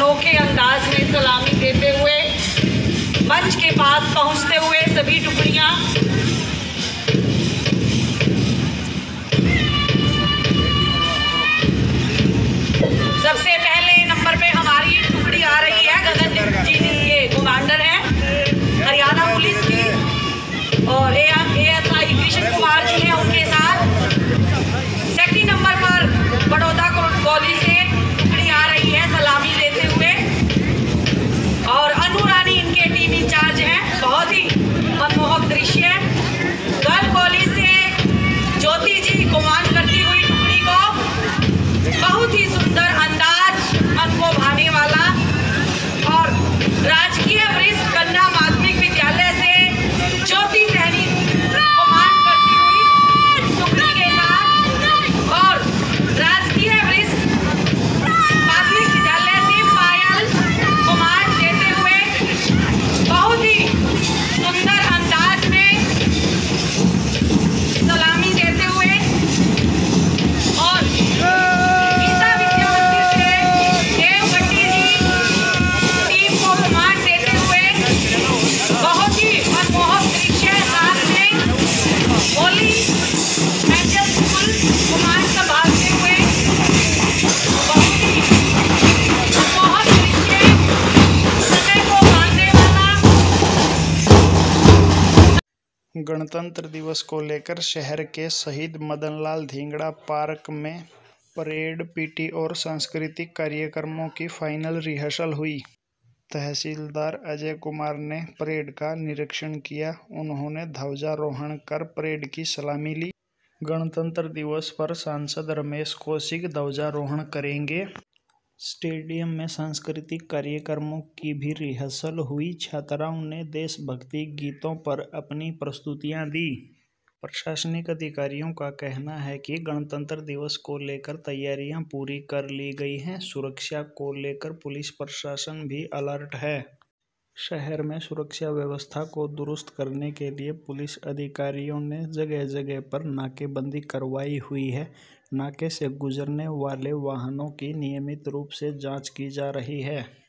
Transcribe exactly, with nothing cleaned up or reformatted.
अनोखे अंदाज में सलामी देते हुए मंच के पास पहुंचते हुए सभी टुकड़ियां सबसे पहले नंबर पे हमारी टुकड़ी आ रही है। गगन जी के कमांडर हैं हरियाणा पुलिस की और A S I Krishna Kumar ji हैं उनके साथ। सेकंड नंबर पर बड़ौदा कॉलेज से टुकड़ी आ रही है सलामी देते हुए और अनु रानी इनके टीम इंचार्ज हैं। बहुत ही मनमोहक दृश्य है। गर्ल कॉलेज से ज्योति जी कमांड करती हुई टुकड़ी को बहुत ही सुंदर अंदाज मन को भाने वाला और राजकीय वरिष्ठ कन्या माध्यमिक विद्यालय से ज्योति सैनी कमांड करती हुई टुकड़ी के साथ और राजकीय वरिष्ठ माध्यमिक विद्यालय से पायल कमांड देते हुए बहुत ही सुंदर अंदाज में सलामी देते हुए और गीता विद्या मंदिर से देव भट्टी जी टीम को कमांड देते हुए बहुत ही मनमोहक दृश्य साथ में होली एंजल स्कूल कमांड संभालते हुए बहुत ही मनमोहक दृश्य हृदय को बांधने वाला। गणतंत्र दिवस को लेकर शहर के शहीद मदनलाल धिंगड़ा पार्क में परेड, पीटी और सांस्कृतिक कार्यक्रमों की फाइनल रिहर्सल हुई। तहसीलदार अजय कुमार ने परेड का निरीक्षण किया। उन्होंने ध्वजारोहण कर परेड की सलामी ली। गणतंत्र दिवस पर सांसद रमेश कौशिक ध्वजारोहण करेंगे। स्टेडियम में सांस्कृतिक कार्यक्रमों की भी रिहर्सल हुई। छात्राओं ने देशभक्ति गीतों पर अपनी प्रस्तुतियां दी। प्रशासनिक अधिकारियों का कहना है कि गणतंत्र दिवस को लेकर तैयारियां पूरी कर ली गई हैं। सुरक्षा को लेकर पुलिस प्रशासन भी अलर्ट है। शहर में सुरक्षा व्यवस्था को दुरुस्त करने के लिए पुलिस अधिकारियों ने जगह जगह पर नाकेबंदी करवाई हुई है। नाके से गुजरने वाले वाहनों की नियमित रूप से जांच की जा रही है।